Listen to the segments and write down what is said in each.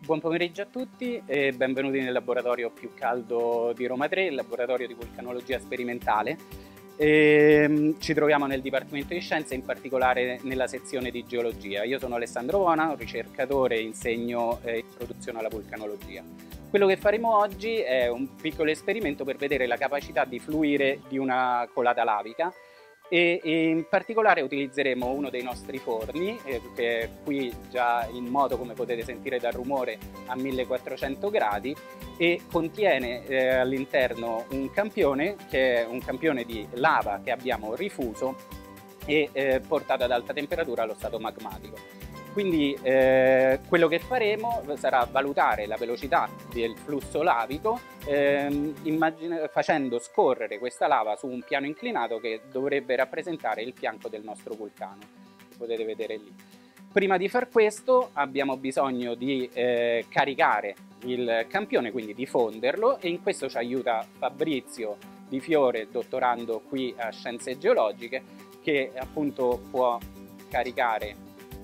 Buon pomeriggio a tutti e benvenuti nel laboratorio più caldo di Roma 3, il laboratorio di vulcanologia sperimentale. Ci troviamo nel Dipartimento di Scienze, in particolare nella sezione di Geologia. Io sono Alessandro Vona, un ricercatore e insegno introduzione alla vulcanologia. Quello che faremo oggi è un piccolo esperimento per vedere la capacità di fluire di una colata lavica e in particolare utilizzeremo uno dei nostri forni che è qui già in moto, come potete sentire dal rumore, a 1400 gradi e contiene all'interno un campione che è un campione di lava che abbiamo rifuso e portato ad alta temperatura allo stato magmatico. Quindi quello che faremo sarà valutare la velocità del flusso lavico facendo scorrere questa lava su un piano inclinato che dovrebbe rappresentare il fianco del nostro vulcano, che potete vedere lì. Prima di far questo abbiamo bisogno di caricare il campione, quindi di fonderlo, e in questo ci aiuta Fabrizio Di Fiore, dottorando qui a Scienze Geologiche, che appunto può caricare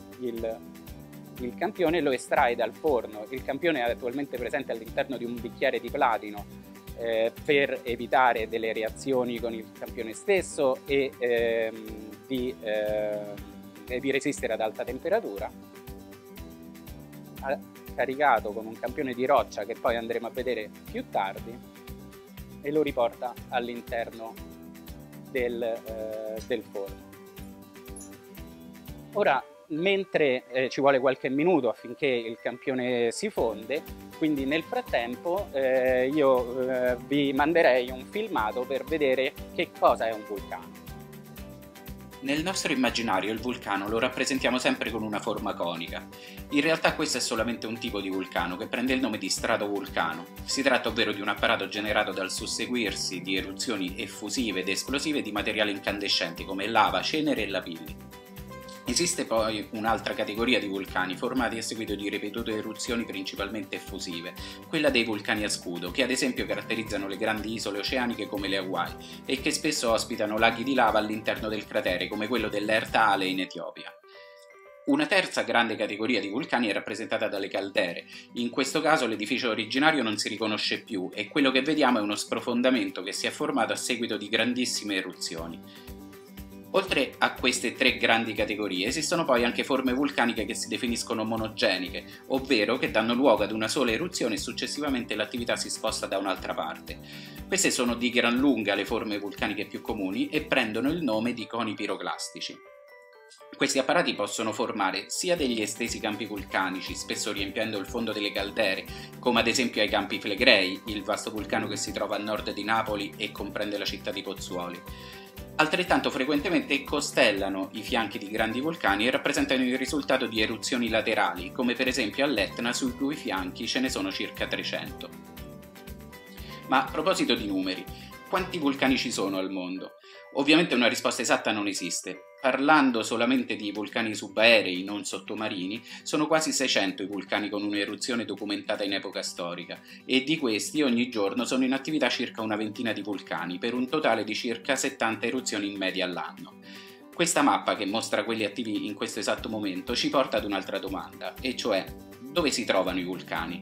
il campione e lo estrae dal forno. Il campione è attualmente presente all'interno di un bicchiere di platino per evitare delle reazioni con il campione stesso e di resistere ad alta temperatura. Caricato con un campione di roccia che poi andremo a vedere più tardi, e lo riporta all'interno del forno. Ora, mentre ci vuole qualche minuto affinché il campione si fonde, quindi nel frattempo io vi manderei un filmato per vedere che cosa è un vulcano. Nel nostro immaginario il vulcano lo rappresentiamo sempre con una forma conica. In realtà questo è solamente un tipo di vulcano che prende il nome di stratovulcano. Si tratta ovvero di un apparato generato dal susseguirsi di eruzioni effusive ed esplosive di materiali incandescenti come lava, cenere e lapilli. Esiste poi un'altra categoria di vulcani formati a seguito di ripetute eruzioni principalmente effusive, quella dei vulcani a scudo, che ad esempio caratterizzano le grandi isole oceaniche come le Hawaii e che spesso ospitano laghi di lava all'interno del cratere come quello dell'Ertale in Etiopia. Una terza grande categoria di vulcani è rappresentata dalle caldere. In questo caso l'edificio originario non si riconosce più e quello che vediamo è uno sprofondamento che si è formato a seguito di grandissime eruzioni. Oltre a queste tre grandi categorie esistono poi anche forme vulcaniche che si definiscono monogeniche, ovvero che danno luogo ad una sola eruzione e successivamente l'attività si sposta da un'altra parte. Queste sono di gran lunga le forme vulcaniche più comuni e prendono il nome di coni piroclastici. Questi apparati possono formare sia degli estesi campi vulcanici, spesso riempiendo il fondo delle caldere, come ad esempio ai Campi Flegrei, il vasto vulcano che si trova a nord di Napoli e comprende la città di Pozzuoli. Altrettanto frequentemente costellano i fianchi di grandi vulcani e rappresentano il risultato di eruzioni laterali, come per esempio all'Etna, sui cui fianchi ce ne sono circa 300. Ma a proposito di numeri, quanti vulcani ci sono al mondo? Ovviamente una risposta esatta non esiste. Parlando solamente di vulcani subaerei, non sottomarini, sono quasi 600 i vulcani con un'eruzione documentata in epoca storica, e di questi ogni giorno sono in attività circa una ventina di vulcani, per un totale di circa 70 eruzioni in media all'anno. Questa mappa, che mostra quelli attivi in questo esatto momento, ci porta ad un'altra domanda, e cioè: dove si trovano i vulcani?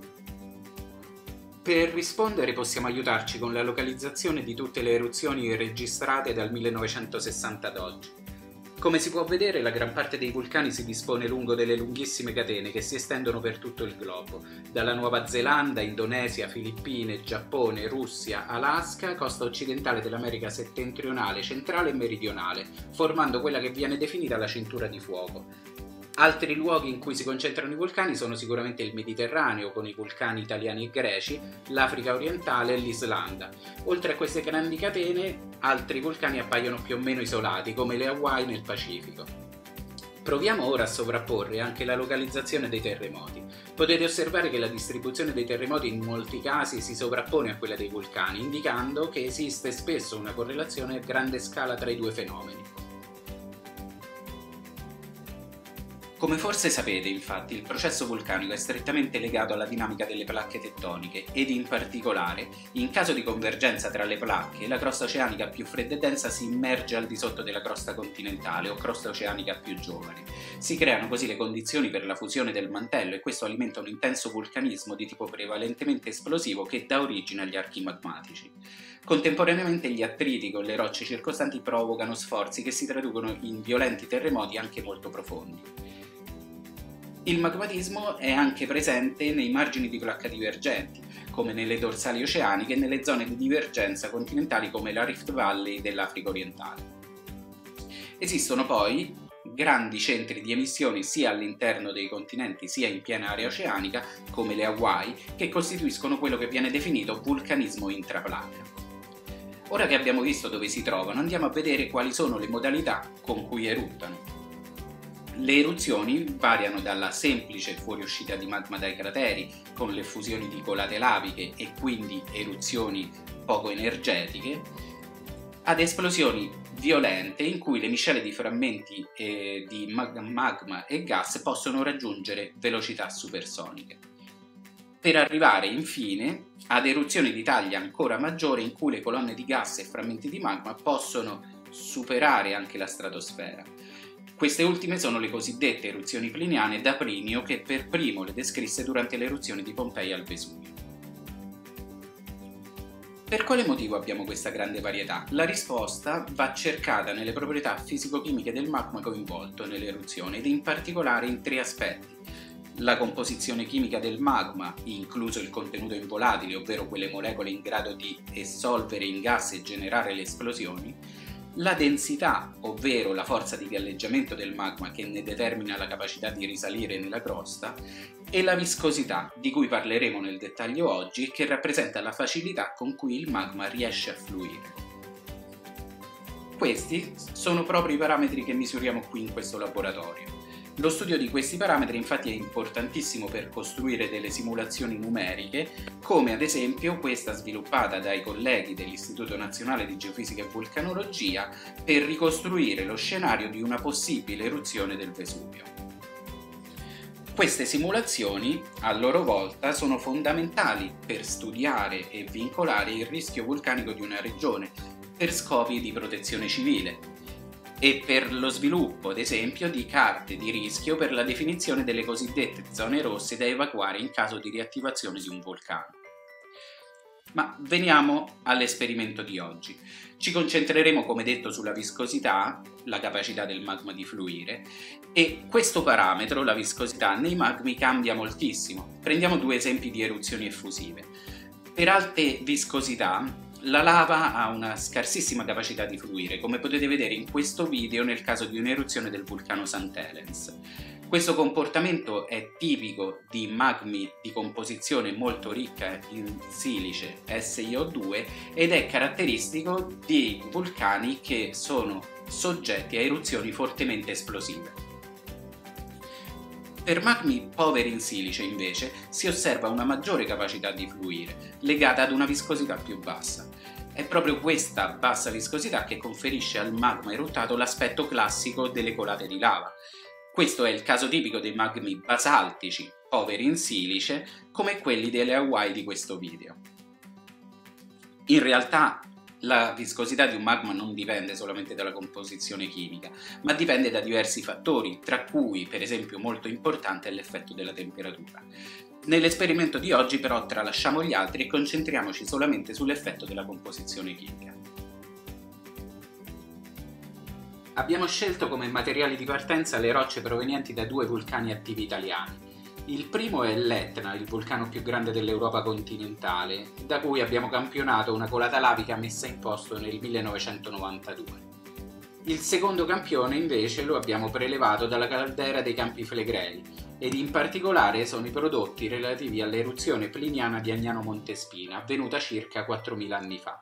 Per rispondere possiamo aiutarci con la localizzazione di tutte le eruzioni registrate dal 1960 ad oggi. Come si può vedere, la gran parte dei vulcani si dispone lungo delle lunghissime catene che si estendono per tutto il globo, dalla Nuova Zelanda, Indonesia, Filippine, Giappone, Russia, Alaska, costa occidentale dell'America settentrionale, centrale e meridionale, formando quella che viene definita la cintura di fuoco. Altri luoghi in cui si concentrano i vulcani sono sicuramente il Mediterraneo, con i vulcani italiani e greci, l'Africa orientale e l'Islanda. Oltre a queste grandi catene, altri vulcani appaiono più o meno isolati, come le Hawaii nel Pacifico. Proviamo ora a sovrapporre anche la localizzazione dei terremoti. Potete osservare che la distribuzione dei terremoti in molti casi si sovrappone a quella dei vulcani, indicando che esiste spesso una correlazione a grande scala tra i due fenomeni. Come forse sapete, infatti, il processo vulcanico è strettamente legato alla dinamica delle placche tettoniche ed in particolare, in caso di convergenza tra le placche, la crosta oceanica più fredda e densa si immerge al di sotto della crosta continentale o crosta oceanica più giovane. Si creano così le condizioni per la fusione del mantello e questo alimenta un intenso vulcanismo di tipo prevalentemente esplosivo che dà origine agli archi magmatici. Contemporaneamente gli attriti con le rocce circostanti provocano sforzi che si traducono in violenti terremoti anche molto profondi. Il magmatismo è anche presente nei margini di placca divergenti, come nelle dorsali oceaniche e nelle zone di divergenza continentali come la Rift Valley dell'Africa orientale. Esistono poi grandi centri di emissioni sia all'interno dei continenti sia in piena area oceanica, come le Hawaii, che costituiscono quello che viene definito vulcanismo intraplacca. Ora che abbiamo visto dove si trovano, andiamo a vedere quali sono le modalità con cui eruttano. Le eruzioni variano dalla semplice fuoriuscita di magma dai crateri, con le fusioni di colate laviche e quindi eruzioni poco energetiche, ad esplosioni violente in cui le miscele di frammenti di magma e gas possono raggiungere velocità supersoniche. Per arrivare infine ad eruzioni di taglia ancora maggiore in cui le colonne di gas e frammenti di magma possono superare anche la stratosfera. Queste ultime sono le cosiddette eruzioni pliniane da Plinio, che per primo le descrisse durante le eruzioni di Pompei al Vesuvio. Per quale motivo abbiamo questa grande varietà? La risposta va cercata nelle proprietà fisico-chimiche del magma coinvolto nell'eruzione ed in particolare in tre aspetti: la composizione chimica del magma, incluso il contenuto in volatili, ovvero quelle molecole in grado di essolvere in gas e generare le esplosioni, la densità, ovvero la forza di galleggiamento del magma che ne determina la capacità di risalire nella crosta, e la viscosità, di cui parleremo nel dettaglio oggi e che rappresenta la facilità con cui il magma riesce a fluire. Questi sono proprio i parametri che misuriamo qui in questo laboratorio. Lo studio di questi parametri infatti è importantissimo per costruire delle simulazioni numeriche, come ad esempio questa sviluppata dai colleghi dell'Istituto Nazionale di Geofisica e Vulcanologia per ricostruire lo scenario di una possibile eruzione del Vesuvio. Queste simulazioni, a loro volta, sono fondamentali per studiare e vincolare il rischio vulcanico di una regione per scopi di protezione civile e per lo sviluppo, ad esempio, di carte di rischio per la definizione delle cosiddette zone rosse da evacuare in caso di riattivazione di un vulcano. Ma veniamo all'esperimento di oggi. Ci concentreremo, come detto, sulla viscosità, la capacità del magma di fluire, e questo parametro, la viscosità, nei magmi cambia moltissimo. Prendiamo due esempi di eruzioni effusive. Per alte viscosità, la lava ha una scarsissima capacità di fluire, come potete vedere in questo video nel caso di un'eruzione del vulcano St. Helens. Questo comportamento è tipico di magmi di composizione molto ricca in silice SiO2 ed è caratteristico di vulcani che sono soggetti a eruzioni fortemente esplosive. Per magmi poveri in silice, invece, si osserva una maggiore capacità di fluire, legata ad una viscosità più bassa. È proprio questa bassa viscosità che conferisce al magma eruttato l'aspetto classico delle colate di lava. Questo è il caso tipico dei magmi basaltici, poveri in silice, come quelli delle Hawaii di questo video. In realtà, la viscosità di un magma non dipende solamente dalla composizione chimica, ma dipende da diversi fattori, tra cui, per esempio, molto importante è l'effetto della temperatura. Nell'esperimento di oggi però tralasciamo gli altri e concentriamoci solamente sull'effetto della composizione chimica. Abbiamo scelto come materiali di partenza le rocce provenienti da due vulcani attivi italiani. Il primo è l'Etna, il vulcano più grande dell'Europa continentale, da cui abbiamo campionato una colata lavica messa in posto nel 1992. Il secondo campione invece lo abbiamo prelevato dalla caldera dei Campi Flegrei ed in particolare sono i prodotti relativi all'eruzione pliniana di Agnano Montespina, avvenuta circa 4.000 anni fa.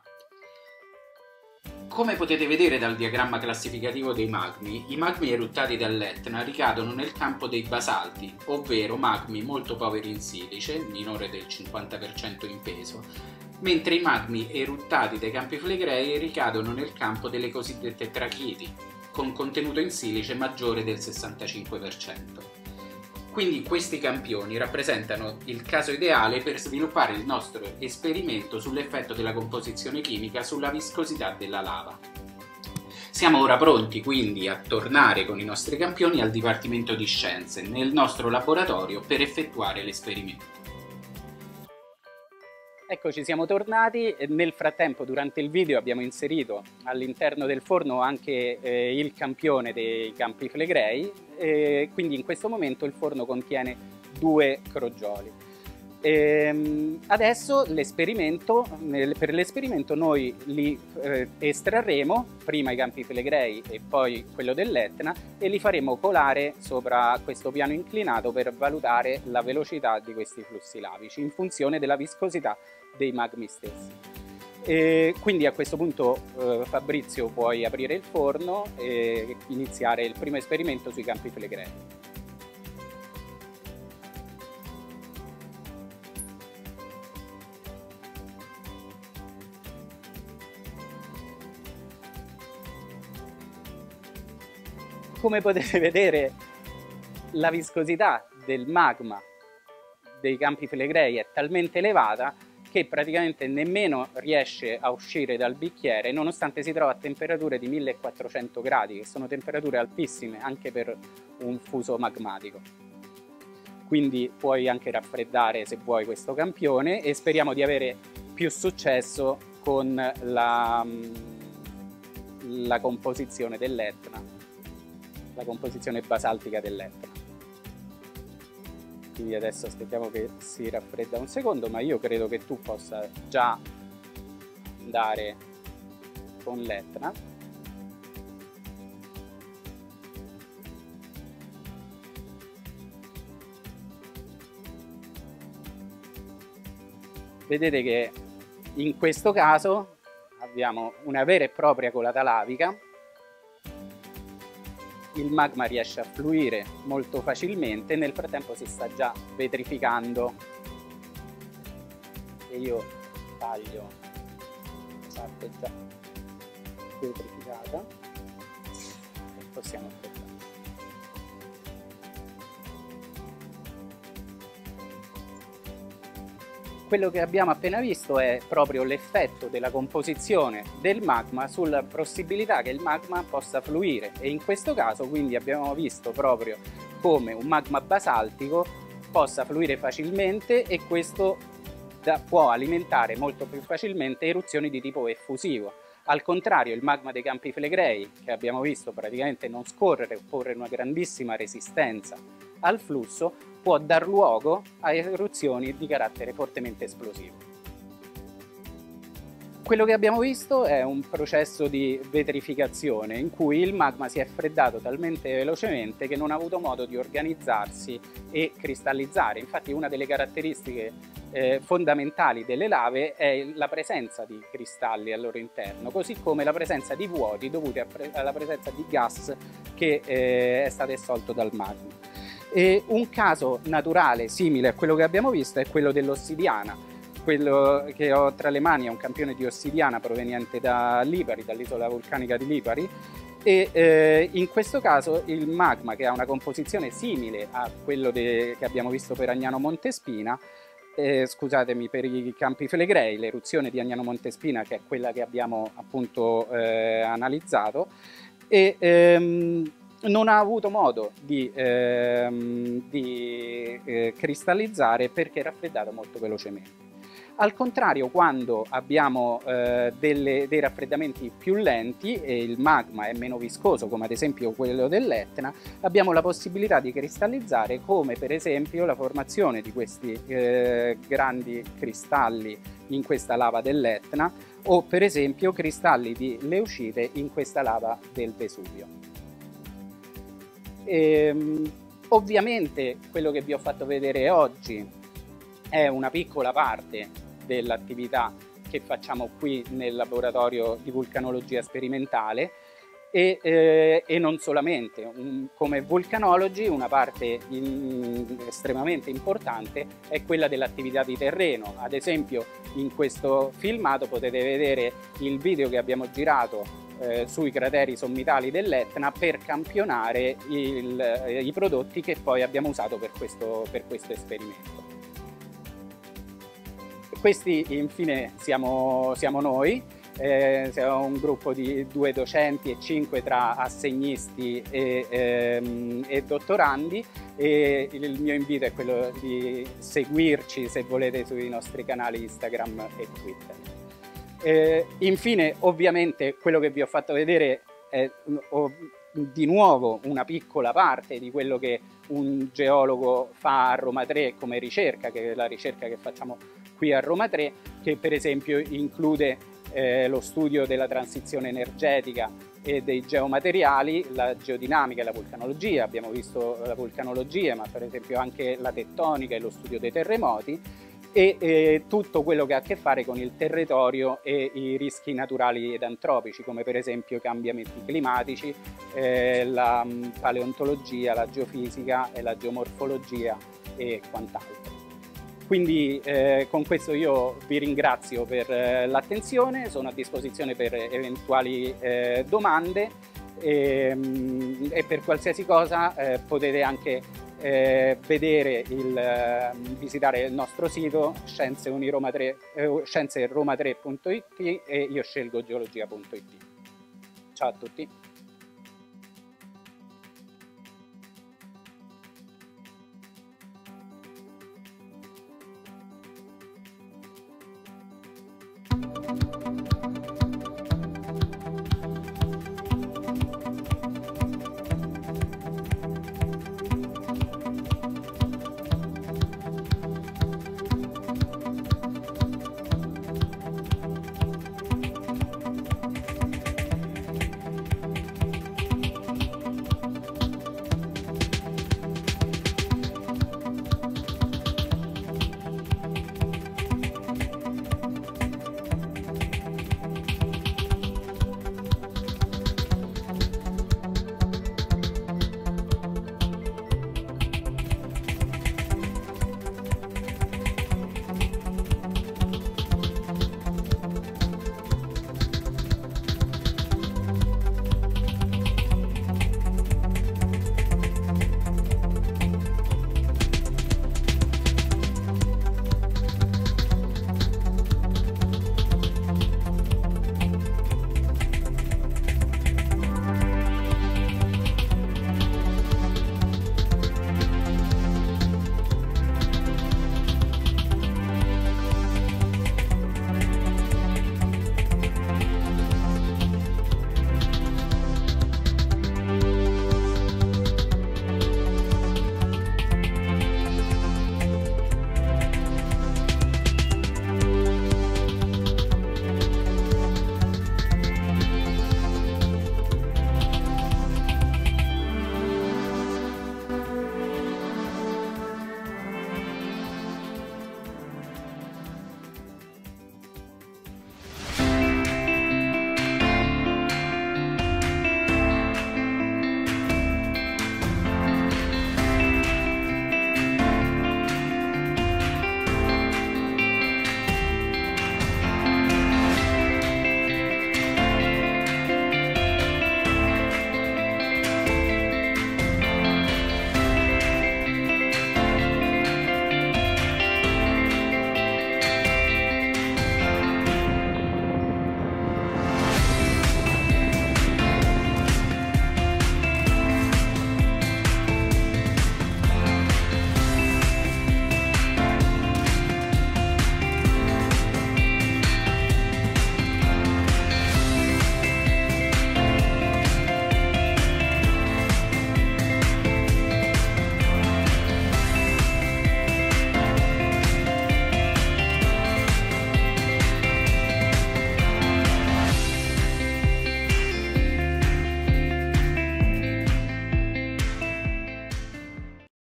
Come potete vedere dal diagramma classificativo dei magmi, i magmi eruttati dall'Etna ricadono nel campo dei basalti, ovvero magmi molto poveri in silice, minore del 50% in peso, mentre i magmi eruttati dai Campi Flegrei ricadono nel campo delle cosiddette trachiti, con contenuto in silice maggiore del 65%. Quindi questi campioni rappresentano il caso ideale per sviluppare il nostro esperimento sull'effetto della composizione chimica sulla viscosità della lava. Siamo ora pronti quindi a tornare con i nostri campioni al Dipartimento di Scienze, nel nostro laboratorio, per effettuare l'esperimento. Eccoci, siamo tornati e nel frattempo durante il video abbiamo inserito all'interno del forno anche il campione dei Campi Flegrei, quindi in questo momento il forno contiene 2 crogioli. Adesso per l'esperimento noi li estrarremo, prima i Campi Flegrei e poi quello dell'Etna, e li faremo colare sopra questo piano inclinato per valutare la velocità di questi flussi lavici in funzione della viscosità dei magmi stessi. Quindi a questo punto Fabrizio, puoi aprire il forno e iniziare il primo esperimento sui Campi Flegrei. Come potete vedere, la viscosità del magma dei Campi Flegrei è talmente elevata che praticamente nemmeno riesce a uscire dal bicchiere, nonostante si trova a temperature di 1400 gradi, che sono temperature altissime anche per un fuso magmatico. Quindi puoi anche raffreddare se vuoi questo campione, e speriamo di avere più successo con la composizione dell'Etna, la composizione basaltica dell'Etna. Quindi adesso aspettiamo che si raffredda un secondo, ma io credo che tu possa già andare con l'Etna. Vedete che in questo caso abbiamo una vera e propria colata lavica. Il magma riesce a fluire molto facilmente, nel frattempo si sta già vetrificando, e io taglio la parte già vetrificata e possiamo aspettare. Quello che abbiamo appena visto è proprio l'effetto della composizione del magma sulla possibilità che il magma possa fluire, e in questo caso quindi abbiamo visto proprio come un magma basaltico possa fluire facilmente, e questo può alimentare molto più facilmente eruzioni di tipo effusivo. Al contrario, il magma dei Campi Flegrei, che abbiamo visto praticamente non scorrere o porre una grandissima resistenza al flusso, può dar luogo a eruzioni di carattere fortemente esplosivo. Quello che abbiamo visto è un processo di vetrificazione in cui il magma si è freddato talmente velocemente che non ha avuto modo di organizzarsi e cristallizzare. Infatti una delle caratteristiche fondamentali delle lave è la presenza di cristalli al loro interno, così come la presenza di vuoti dovuti alla presenza di gas che è stato assolto dal magma. E un caso naturale simile a quello che abbiamo visto è quello dell'ossidiana. Quello che ho tra le mani è un campione di ossidiana proveniente da Lipari, dall'isola vulcanica di Lipari, e in questo caso il magma, che ha una composizione simile a quello che abbiamo visto per Agnano Montespina, scusatemi, per i Campi Flegrei, l'eruzione di Agnano Montespina, che è quella che abbiamo appunto analizzato, e non ha avuto modo di cristallizzare perché è raffreddato molto velocemente. Al contrario, quando abbiamo dei raffreddamenti più lenti e il magma è meno viscoso, come ad esempio quello dell'Etna, abbiamo la possibilità di cristallizzare, come per esempio la formazione di questi grandi cristalli in questa lava dell'Etna, o per esempio cristalli di leucite in questa lava del Vesuvio. Ovviamente quello che vi ho fatto vedere oggi è una piccola parte dell'attività che facciamo qui nel laboratorio di vulcanologia sperimentale, e non solamente. Come vulcanologi una parte estremamente importante è quella dell'attività di terreno. Ad esempio in questo filmato potete vedere il video che abbiamo girato sui crateri sommitali dell'Etna per campionare i prodotti che poi abbiamo usato per questo esperimento. Questi infine siamo noi, siamo un gruppo di 2 docenti e 5 tra assegnisti e dottorandi, e il mio invito è quello di seguirci, se volete, sui nostri canali Instagram e Twitter. Infine, ovviamente, quello che vi ho fatto vedere è di nuovo una piccola parte di quello che un geologo fa a Roma 3 come ricerca, che è la ricerca che facciamo qui a Roma 3, che per esempio include lo studio della transizione energetica e dei geomateriali, la geodinamica e la vulcanologia. Abbiamo visto la vulcanologia, ma per esempio anche la tettonica e lo studio dei terremoti, e tutto quello che ha a che fare con il territorio e i rischi naturali ed antropici, come per esempio i cambiamenti climatici, la paleontologia, la geofisica e la geomorfologia e quant'altro. Quindi con questo io vi ringrazio per l'attenzione, sono a disposizione per eventuali domande, e per qualsiasi cosa potete anche visitare il nostro sito scienzeRoma3.it e io scelgo geologia.it. Ciao a tutti!